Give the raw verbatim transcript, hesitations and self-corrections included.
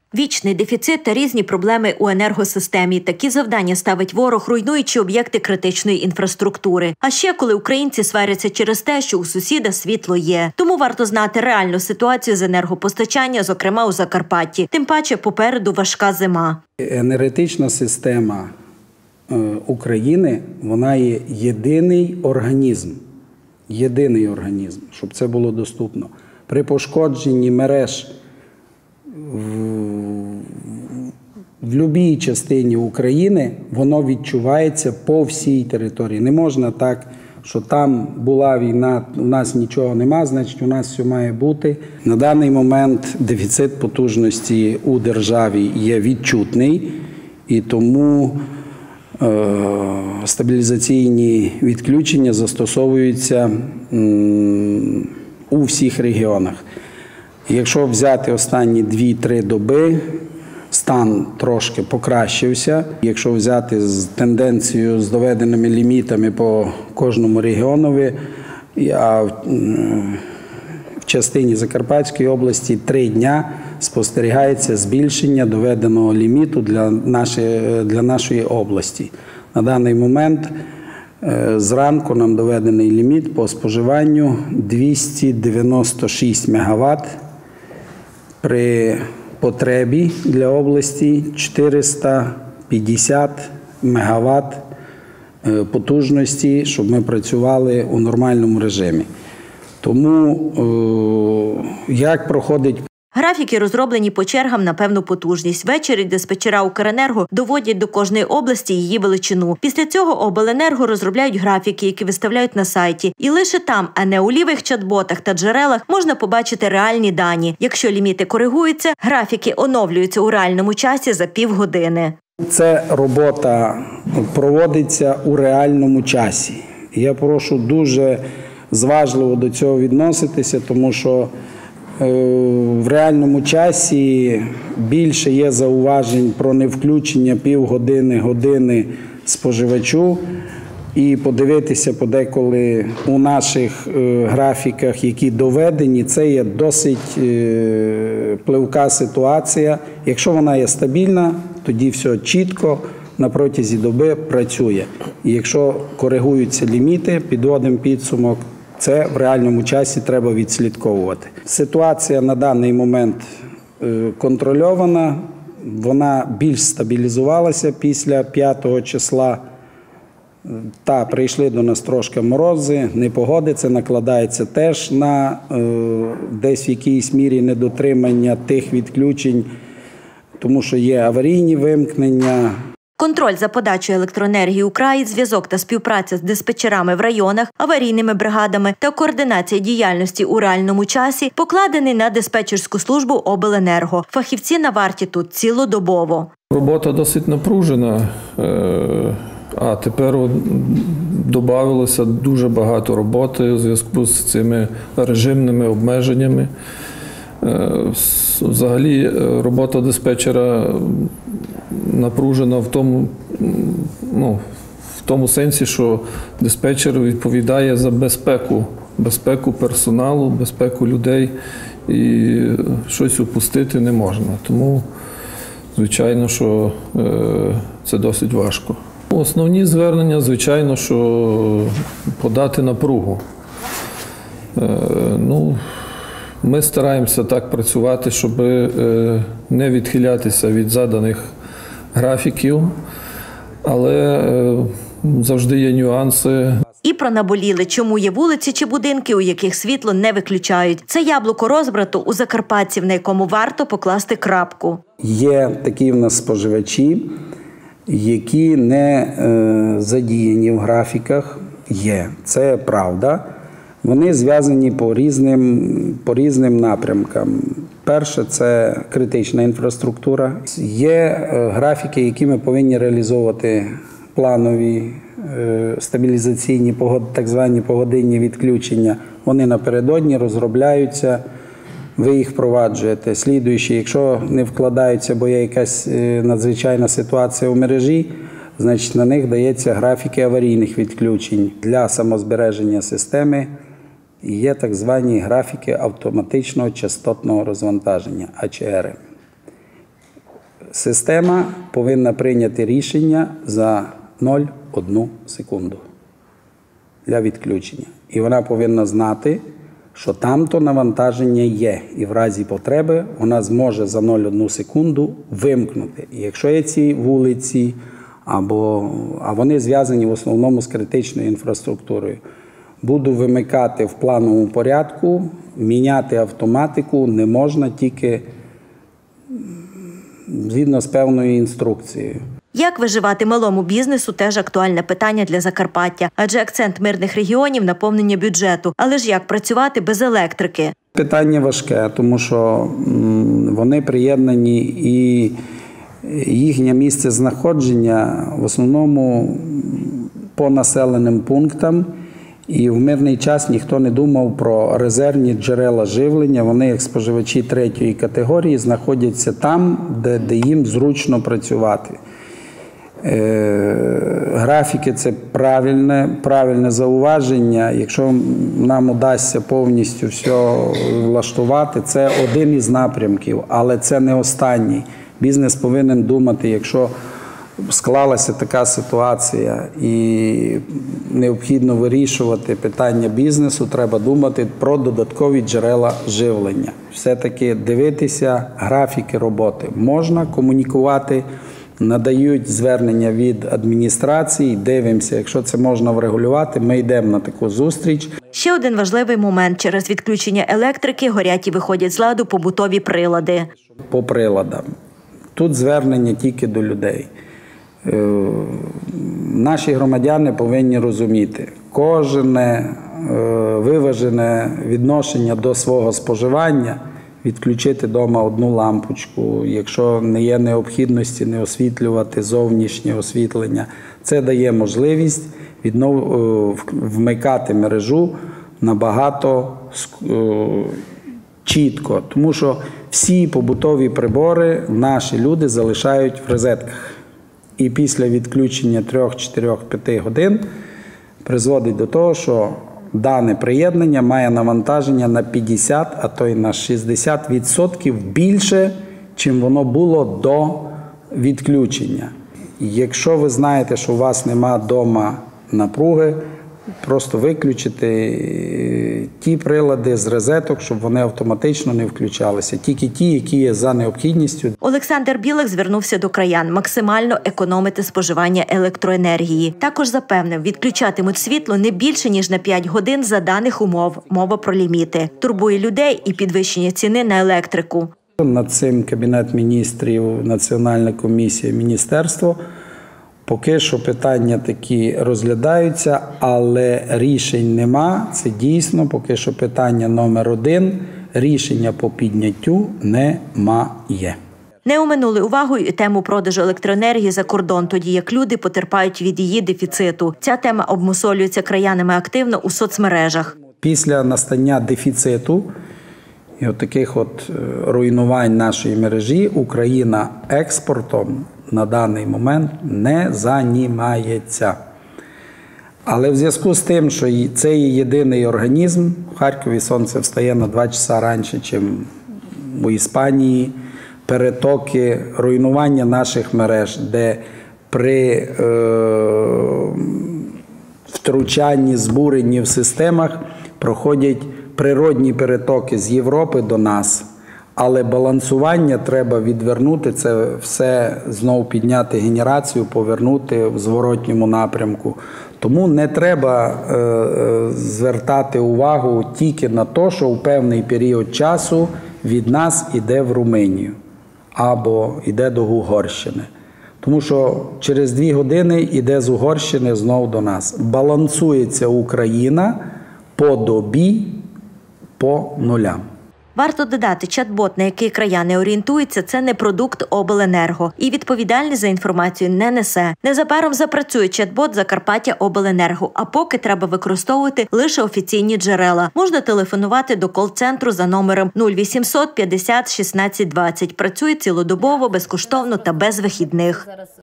Вічний дефіцит та різні проблеми у енергосистемі. Такі завдання ставить ворог, руйнуючи об'єкти критичної інфраструктури. А ще коли українці сваряться через те, що у сусіда світло є. Тому варто знати реальну ситуацію з енергопостачання, зокрема у Закарпатті. Тим паче попереду важка зима. Енергетична система України, вона є єдиний організм. Єдиний організм, щоб це було доступно. При пошкодженні мереж в будь-якій частині України воно відчувається по всій території. Не можна так, що там була війна, у нас нічого нема, значить у нас все має бути. На даний момент дефіцит потужності у державі є відчутний, і тому е, стабілізаційні відключення застосовуються м, у всіх регіонах. Якщо взяти останні дві-три доби, стан трошки покращився. Якщо взяти з тенденцією з доведеними лімітами по кожному регіонові, а в частині Закарпатської області три дня спостерігається збільшення доведеного ліміту для нашої, для нашої області. На даний момент зранку нам доведений ліміт по споживанню двісті дев'яносто шість мегаватт. При потребі для області чотириста п'ятдесят мегаватт потужності, щоб ми працювали у нормальному режимі. Тому як проходить... Графіки розроблені по чергам на певну потужність. Ввечері диспетчера Укренерго доводять до кожної області її величину. Після цього обленерго розробляють графіки, які виставляють на сайті. І лише там, а не у лівих чат-ботах та джерелах, можна побачити реальні дані. Якщо ліміти коригуються, графіки оновлюються у реальному часі за півгодини. Ця робота проводиться у реальному часі. Я прошу дуже зважливо до цього відноситися, тому що в реальному часі більше є зауважень про невключення півгодини, години споживачу. І подивитися подеколи у наших графіках, які доведені, це є досить пливка ситуація. Якщо вона є стабільна, тоді все чітко на протязі доби працює. І якщо коригуються ліміти, підводимо підсумок, це в реальному часі треба відслідковувати. Ситуація на даний момент контрольована, вона більш стабілізувалася після п'ятого числа. Та, прийшли до нас трошки морози, непогоди, це накладається теж на десь в якійсь мірі недотримання тих відключень, тому що є аварійні вимкнення. Контроль за подачою електроенергії у краї, зв'язок та співпраця з диспетчерами в районах, аварійними бригадами та координація діяльності у реальному часі покладений на диспетчерську службу обленерго. Фахівці на варті тут цілодобово. Робота досить напружена, а тепер додавалося дуже багато роботи у зв'язку з цими режимними обмеженнями. Взагалі робота диспетчера напружена в тому, ну, в тому сенсі, що диспетчер відповідає за безпеку, безпеку персоналу, безпеку людей, і щось упустити не можна. Тому, звичайно, що це досить важко. Основні звернення, звичайно, що подати напругу. Ну, ми стараємося так працювати, щоб не відхилятися від заданих графіків, але завжди є нюанси. І про наболіли, чому є вулиці чи будинки, у яких світло не виключають. Це яблуко розбрату у закарпатців, на якому варто покласти крапку. Є такі в нас споживачі, які не е, задіяні в графіках. Є, це правда. Вони зв'язані по різним, по різним напрямкам. Перше – це критична інфраструктура. Є графіки, які ми повинні реалізовувати планові, стабілізаційні, так звані погодинні відключення. Вони напередодні розробляються, ви їх впроваджуєте. Слідуючи, якщо не вкладаються, бо є якась надзвичайна ситуація у мережі, значить на них дається графіки аварійних відключень для самозбереження системи. Є так звані графіки автоматичного частотного розвантаження, а че ер. Система повинна прийняти рішення за нуль цілих одну секунду для відключення. І вона повинна знати, що там-то навантаження є. І в разі потреби вона зможе за нуль цілих одну секунду вимкнути. І якщо є ці вулиці, або, а вони зв'язані в основному з критичною інфраструктурою, буду вимикати в плановому порядку, міняти автоматику не можна, тільки згідно з певною інструкцією. Як виживати малому бізнесу – теж актуальне питання для Закарпаття, адже акцент мирних регіонів – наповнення бюджету. Але ж як працювати без електрики? Питання важке, тому що вони приєднані і їхнє місце знаходження в основному по населеним пунктам. І в мирний час ніхто не думав про резервні джерела живлення. Вони, як споживачі третьої категорії, знаходяться там, де, де їм зручно працювати. Е, графіки – це правильне, правильне зауваження. Якщо нам удасться повністю все влаштувати, це один із напрямків, але це не останній. Бізнес повинен думати, якщо склалася така ситуація і необхідно вирішувати питання бізнесу, треба думати про додаткові джерела живлення. Все-таки дивитися графіки роботи. Можна комунікувати, надають звернення від адміністрації, дивимося, якщо це можна врегулювати, ми йдемо на таку зустріч. Ще один важливий момент. Через відключення електрики горять і виходять з ладу побутові прилади. По приладам. Тут звернення тільки до людей. Наші громадяни повинні розуміти, кожне виважене відношення до свого споживання, відключити вдома одну лампочку, якщо не є необхідності не освітлювати зовнішнє освітлення, це дає можливість віднов... вмикати мережу набагато чітко, тому що всі побутові прибори наші люди залишають в розетках. І після відключення три, чотири, п'ять годин призводить до того, що дане приєднання має навантаження на п'ятдесят, а то й на шістдесят відсотків більше, чим воно було до відключення. Якщо ви знаєте, що у вас нема вдома напруги, просто виключити ті прилади з розеток, щоб вони автоматично не включалися. Тільки ті, які є за необхідністю. Олександр Білик звернувся до краян максимально економити споживання електроенергії. Також запевнив, відключатимуть світло не більше, ніж на п'ять годин за даних умов. Мова про ліміти. Турбує людей і підвищення ціни на електрику. Над цим Кабінет міністрів, Національна комісія, міністерство. Поки що питання такі розглядаються, але рішень нема. Це дійсно поки що питання номер один. Рішення по підняттю немає. Не оминули увагою і тему продажу електроенергії за кордон, тоді як люди потерпають від її дефіциту. Ця тема обмусолюється краянами активно у соцмережах. Після настання дефіциту і от таких от руйнувань нашої мережі Україна експортом на даний момент не займається. Але в зв'язку з тим, що це є єдиний організм, в Харкові сонце встає на два часа раніше, ніж у Іспанії, перетоки, руйнування наших мереж, де при е, втручанні, збуренні в системах проходять природні перетоки з Європи до нас. Але балансування треба відвернути, це все знову підняти генерацію, повернути в зворотньому напрямку. Тому не треба е, звертати увагу тільки на те, що у певний період часу від нас йде в Румунію або йде до Угорщини. Тому що через дві години йде з Угорщини знову до нас. Балансується Україна по добі, по нулям. Варто додати, чат-бот, на який краяни орієнтуються, це не продукт обленерго. І відповідальність за інформацію не несе. Незабаром запрацює чат-бот Закарпаття Обленерго, а поки треба використовувати лише офіційні джерела. Можна телефонувати до кол-центру за номером нуль вісімсот п'ятдесят шістнадцять двадцять. Працює цілодобово, безкоштовно та без вихідних.